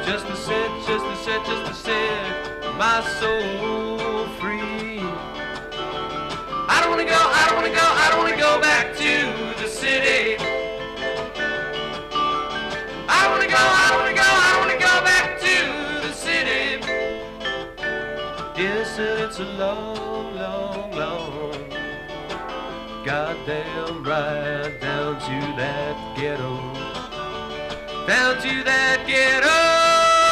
just to set my soul free. I don't wanna go back to the city. I don't wanna go back to the city. Yes, and it's a long, long, long goddamn ride down to that ghetto. Down to that ghetto.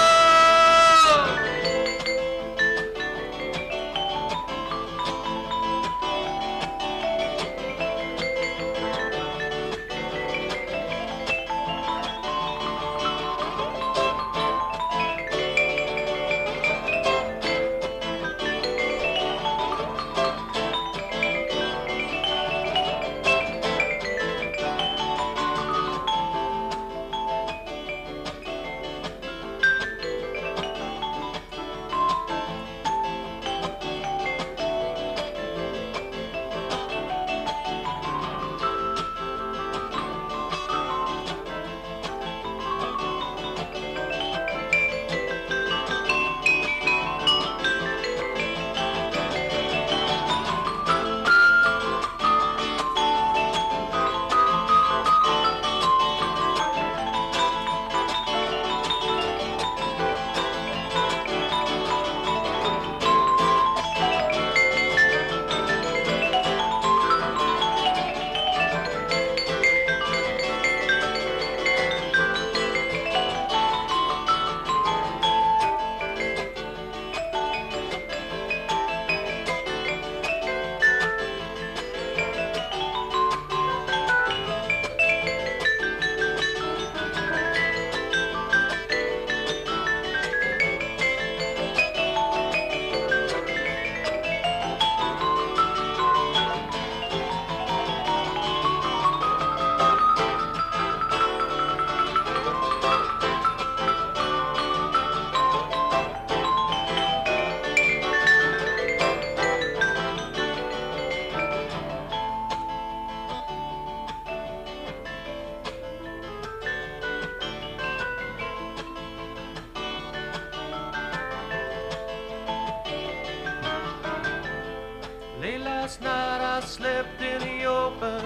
Late last night I slept in the open,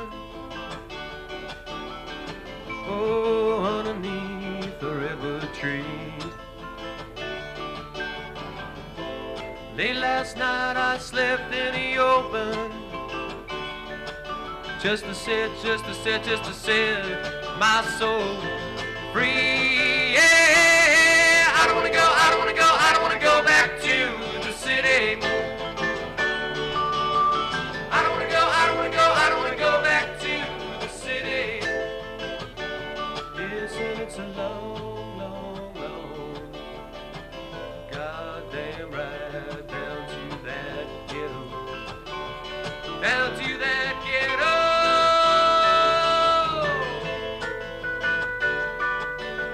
oh, underneath a redwood tree. Late last night I slept in the open, just to set my soul free. Yeah, I don't wanna go back to the city. I don't wanna go back to the city. Yes, and it's a long, long, long goddamn ride down to that ghetto. Down to that ghetto.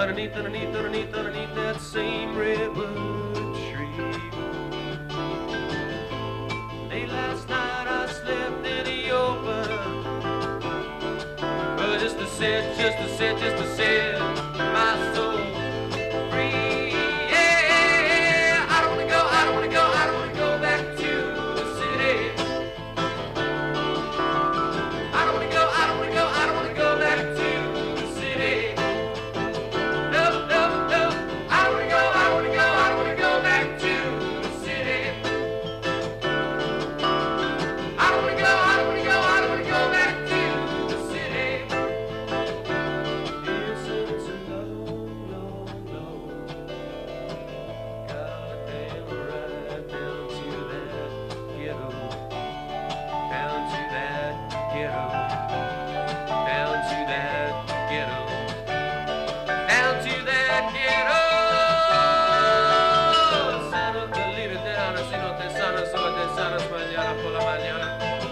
underneath, underneath, underneath, underneath that same redwood tree. Late last night I slept in the open, just to set, just to set, just to set my soul free. Yeah, I don't wanna go, I don't wanna go, I don't wanna go back to the city. I don't wanna go, I don't wanna go, I don't wanna go back to the city. No, no, no, I don't wanna go, I don't wanna go, I don't wanna go back to the city. I don't wanna go, I don't wanna go, I don't wanna go back to the city. It's a long, long, long, goddamn right down to that ghetto, down to that ghetto, down to that ghetto, down to that ghetto. Sano te lire te ana, si no te sana, solo te sanas mañana por la mañana.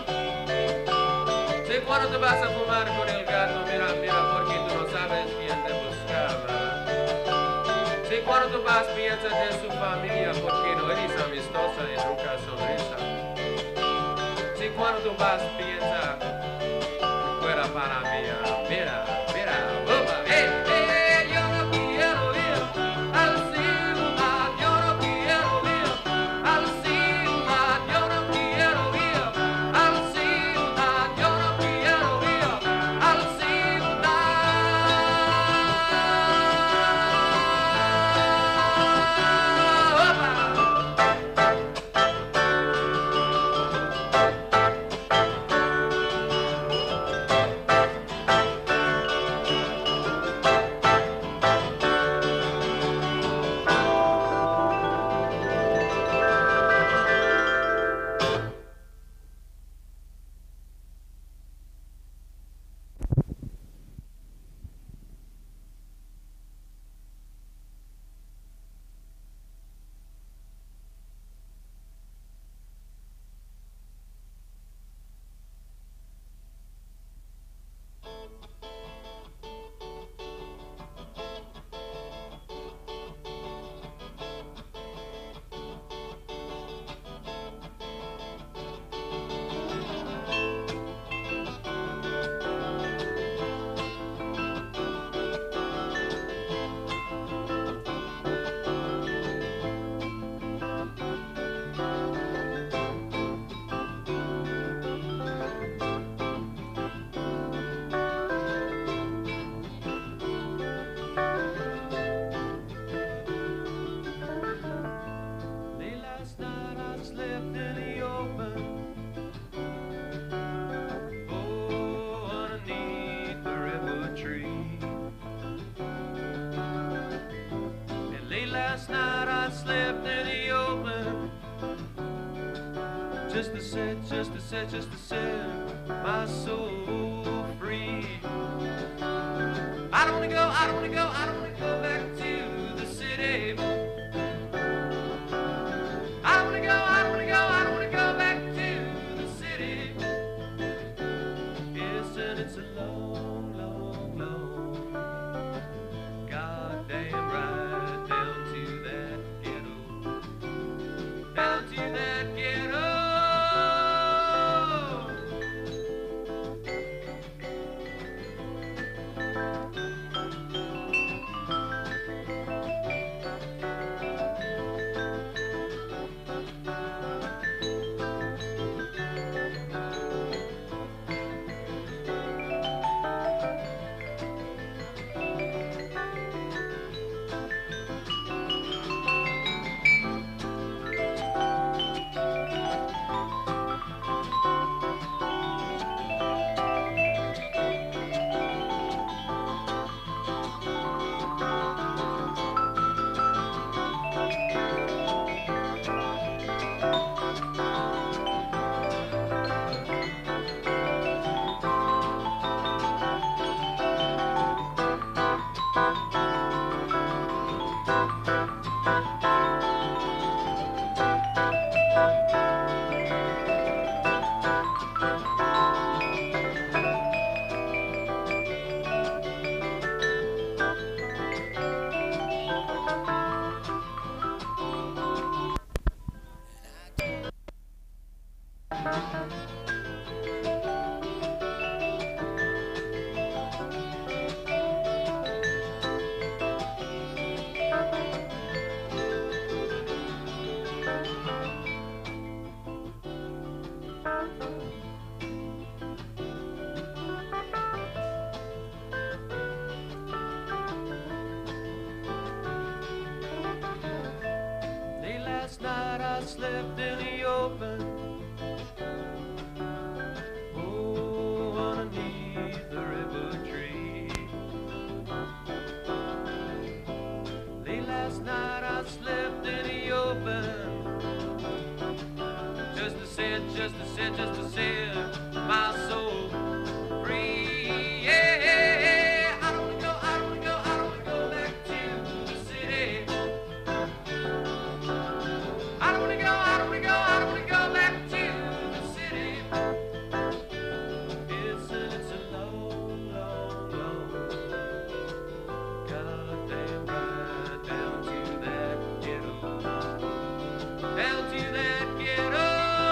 Si cuando te vas a fumar con el gato, mira, mira, porque tú no sabes quién te buscaba. Si cuando tú vas piensas de su familia, porque no eres amistosa y nunca sonrisa. Si cuando tú vas piensa fuera para mí, mira, mira, upa, yo no quiero ir al ciudad, yo no quiero ir al ciudad, yo no quiero ir al ciudad, yo no quiero ir al ciudad. Upa. Late last night I slept in the open, underneath the redwood tree. And late last night I slept in the open, just to set, just to set, just to set my soul free. I don't wanna go, I don't wanna go, I don't wanna go back to the city. I don't wanna go, I don't wanna go, I don't wanna go back to the city. Yes, and it's a long, long, long, goddamn right down to that ghetto, down to that ghetto. Last night I slept in the open, oh, underneath the river tree. Late last night I slept in the open, just to set my soul free. Yeah, I don't wanna go back to the city. I don't wanna go back to the city. It's a long, goddamn ride down to that ghetto, down to that ghetto.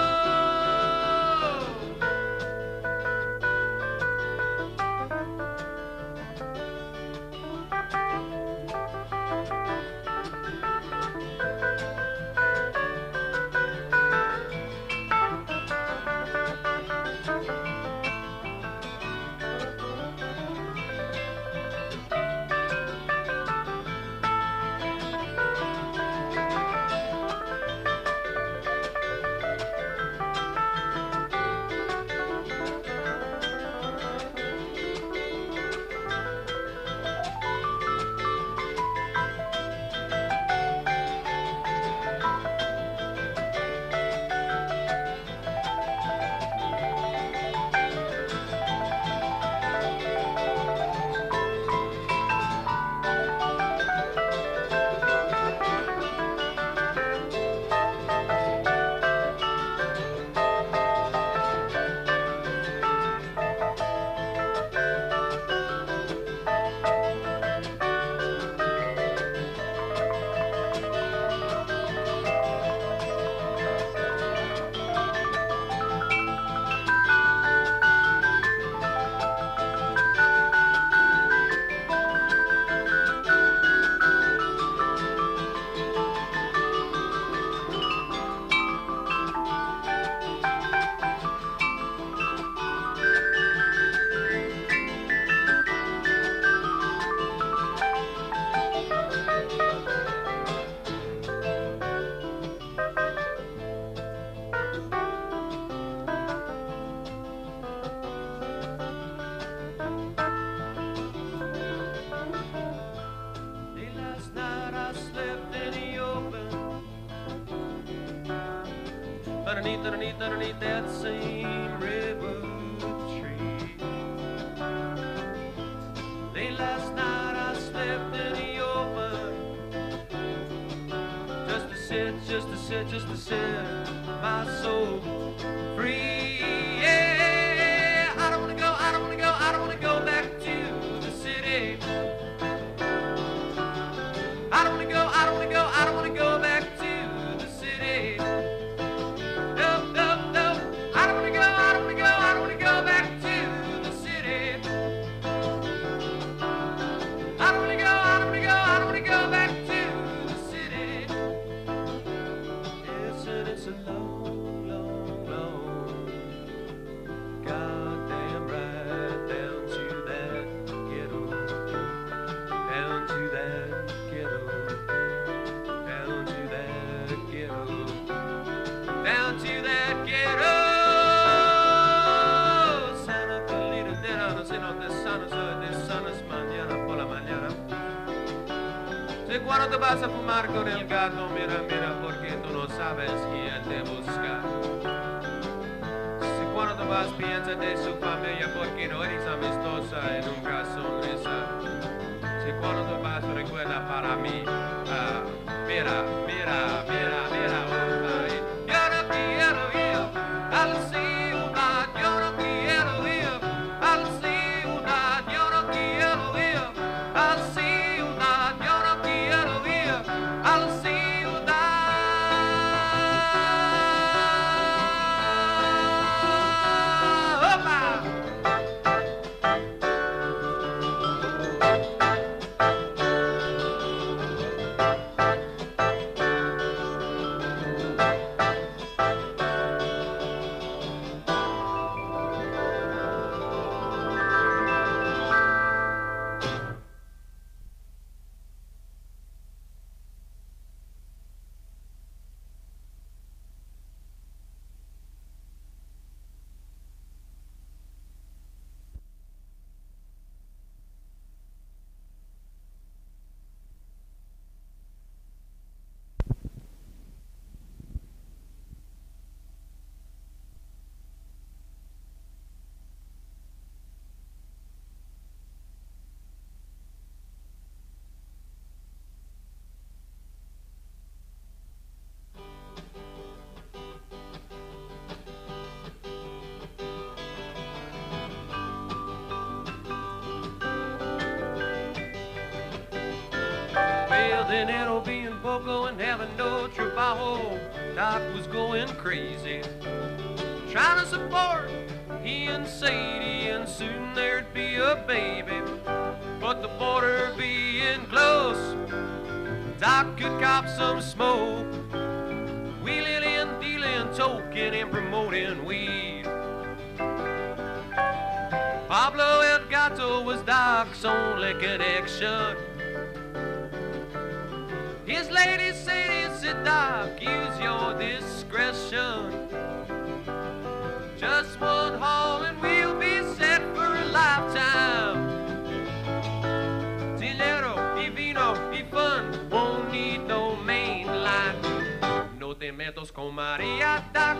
Underneath that same redwood tree. Late last night I slept in the open, just to set my soul free. Yeah, I don't wanna go back to the city. I don't wanna go back to the city. It's a long, goddamn ride down to that ghetto, down to that ghetto, down to that ghetto, down to that ghetto. Sana Polita Nerano, se no te sanas mañana por la mañana. Si cuando te vas a fumar con el gato, mira, porque tú no sabes quién te busca. Si cuando te vas piensa de su familia, porque no eres amistosa y nunca sonrisa. Si cuando te vas recuerda para mí, mira, yo no quiero ir a la ciudad, yo no quiero ir a la ciudad, yo no quiero ir a la ciudad, yo no quiero ir a la ciudad. poco and having no trabajo. Doc was going crazy, trying to support he and Sadie, and soon there'd be a baby. But the border being close, Doc could cop some smoke, wheeling and dealing, toking and promoting weed. Pablo El Gato was Doc's only connection. His lady Sadie said, Doc, use your discretion. Just one haul and we'll be set for a lifetime. Dinero y vino y fun, won't need no main line. No te metas con Maria, Doc,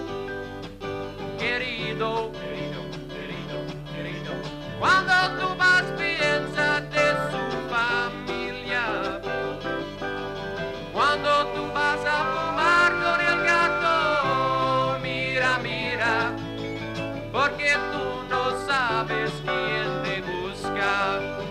querido, querido, querido, querido. Cuando tú vas piensa de su familia. Cuando tú vas a fumar con el gato, mira, mira, porque tú no sabes quién te busca.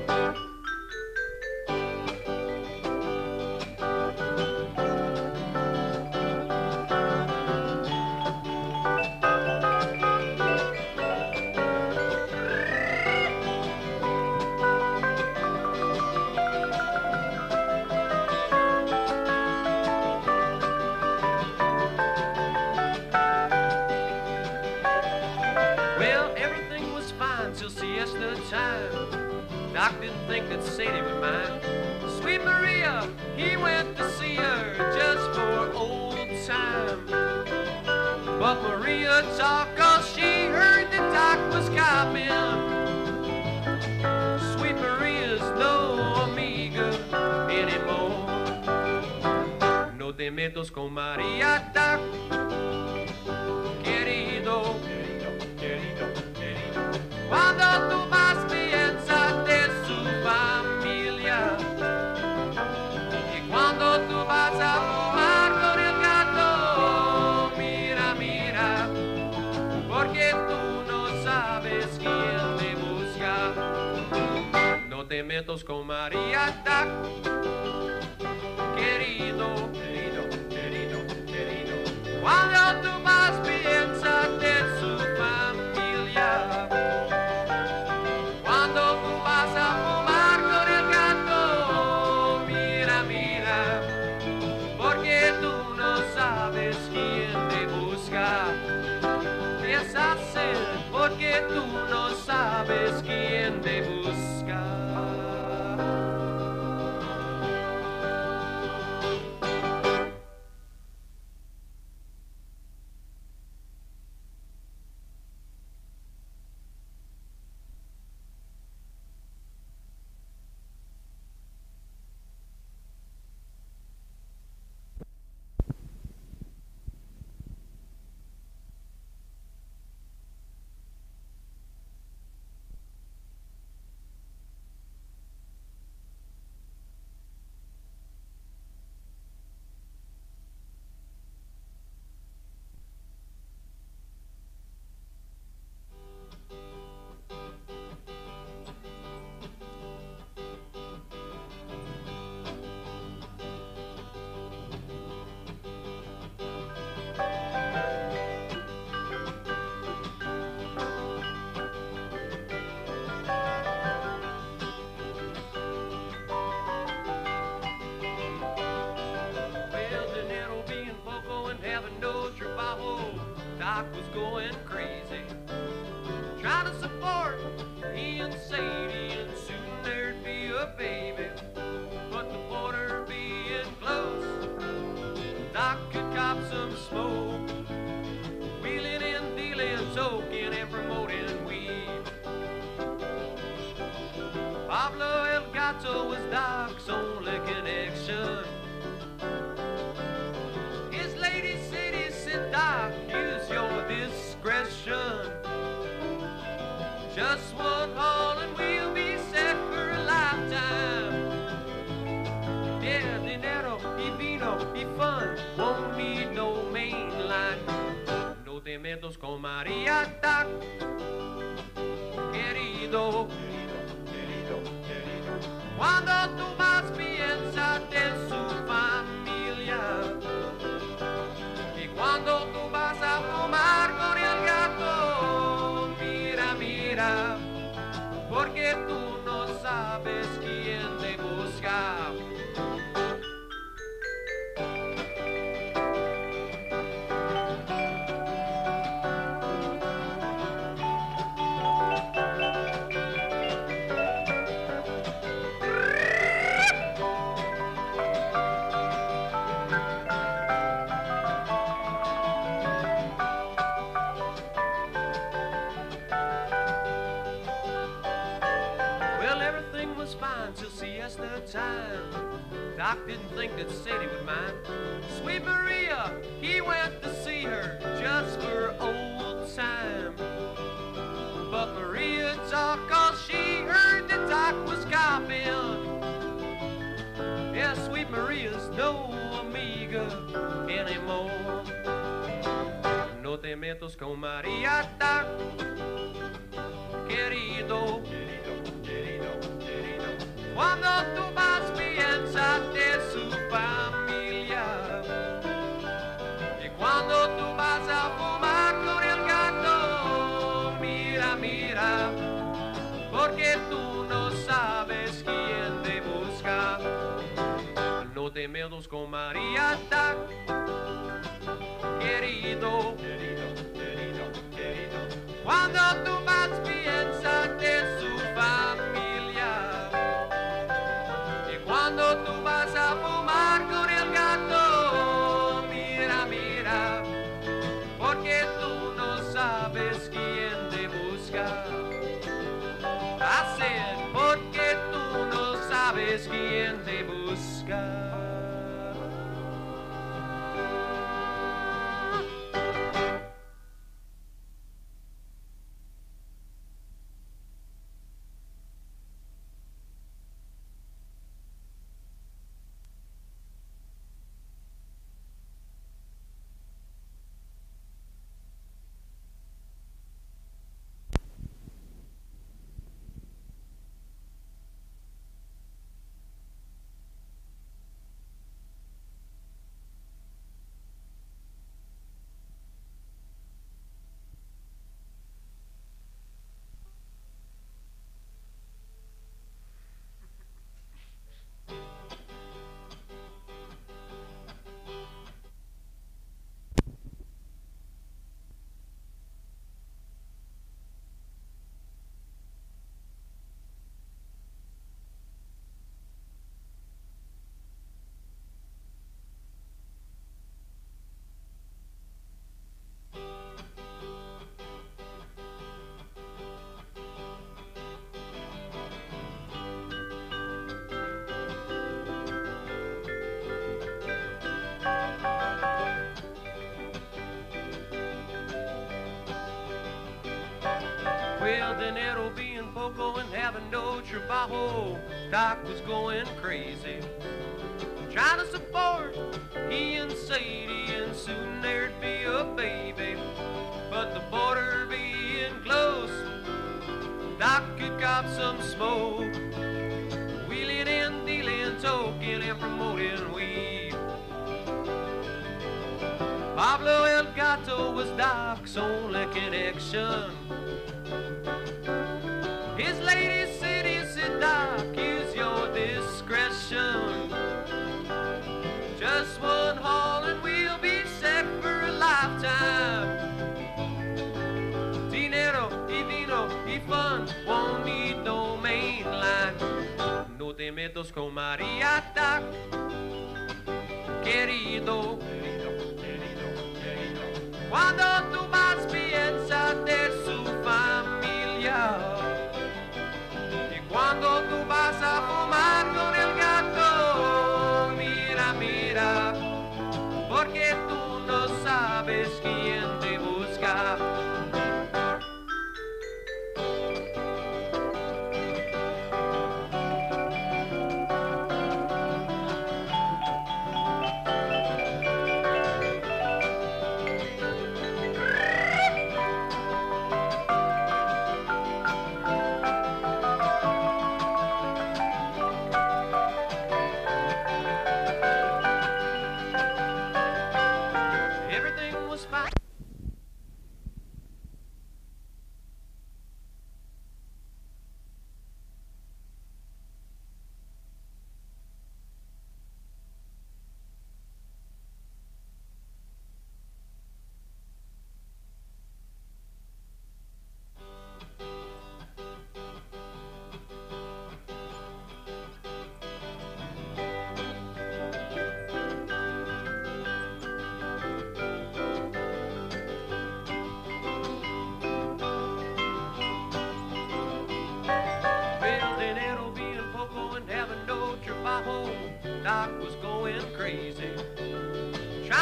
Doc didn't think that Sadie would mind. Sweet Maria, he went to see her just for old time. But Maria talked 'cause she heard that Doc was copping. Sweet Maria's no amiga anymore. No te metas con Maria, Doc, querido, querido, querido, querido. Cuando tú vas piensa de su familia. Y cuando tú vas a fumar con el gato, mira, mira, porque tú no sabes quién te busca. No te metas con Maria, Doc, querido, querido, querido, querido. Cuando tú vas piensa de su familia. Cuando tú vas a fumar con el gato, mira, mira, porque tú no sabes quién te busca. Es hacer porque tú no sabes quién te busca. Doc was going crazy, trying to support he and Sadie, and soon there'd be a baby. But the border being close, Doc could cop some smoke, wheeling and dealing, toking and promoting weed. Pablo El Gato was Doc's only connection. His lady Sadie said, Doc, use your discretion. Just one haul and we'll be set for a lifetime. Yeah, dinero y vino y fun, won't need no main line. No te metas con Maria, Doc, querido, querido, querido, querido. Cuando tú más piensas de su familia. Doc didn't think that Sadie would mind. Sweet Maria, he went to see her just for old time. But Maria talked 'cause she heard the Doc was coughing. Yeah, Sweet Maria's no amiga anymore. No te metas con Maria, Doc, querido. Cuando tú vas, piensa de su familia. Y cuando tú vas a fumar con el gato, mira, mira, porque tú no sabes quién te busca. No te metas con María, Doc, querido. Cuando tú vas, piensa de su familia. Y cuando tú vas a fumar con el gato, mira, mira, porque tú no sabes quién te busca. I said, porque tú no sabes quién te busca. Well, dinero being poco and having no trabajo, Doc was going crazy, trying to support he and Sadie, and soon there'd be a baby. But the border being close, Doc could cop some smoke, wheeling and dealing, toking and promoting weed. Pablo El Gato was Doc's only connection. His lady said, he said, Doc, use your discretion. Just one haul and we'll be set for a lifetime. Dinero y vino y fun, won't need no main line. No te metas con María, Doc, querido. Cuando tú vas, piensa de su familia. Cuando tú vas a fumar con el gato, mira, mira, porque tú no sabes quién te busca. Everything was fine.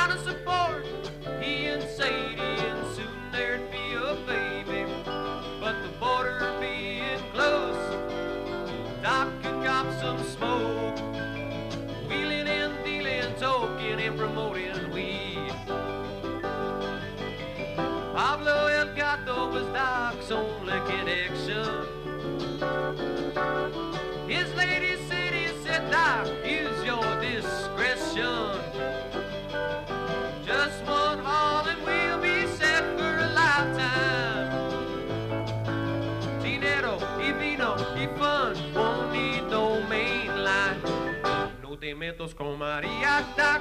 kind of support. He and Sadie, and soon there'd be a baby. But the border being close, Doc could cop some smoke. Wheeling and dealing, talking and promoting weed. Pablo El Gato was Doc's only connection. His lady said, Doc, use your discretion. Just one haul and we'll be set for a lifetime. Dinero y vino y fun, won't need no main line. No te metas con María, Doc.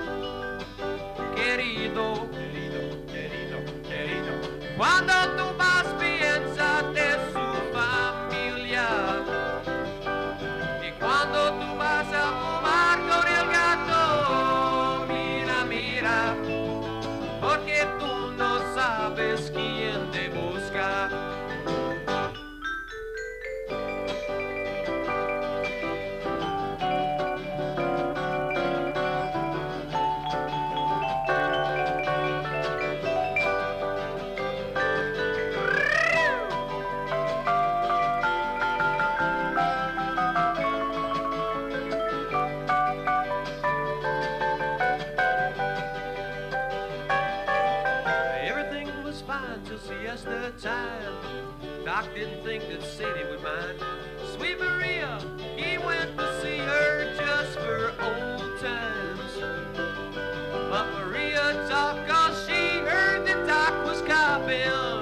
Querido, querido, querido, querido. Cuando tú vas piensa de su familia. Y cuando tú vas a fumar con el gato, mira, mira, porque tú no sabes quién te busca. Siesta time. Doc didn't think that Sadie would mind. Sweet Maria, he went to see her just for old times. But Maria talked 'cause she heard that Doc was copping.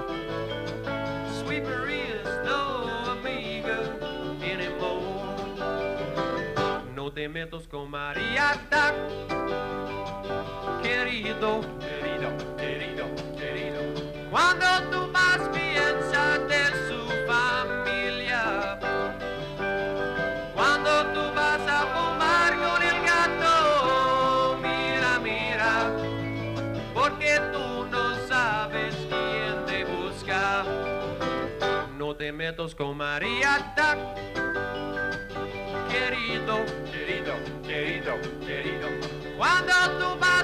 Sweet Maria's no amiga anymore. No te metas con Maria, Doc. Querido, querido, querido, querido. Cuando tú vas piensa de su familia. Cuando tú vas a fumar con el gato, mira, mira, porque tú no sabes quién te busca. No te metas con María, Doc. Querido, querido, querido, querido. Cuando tú vas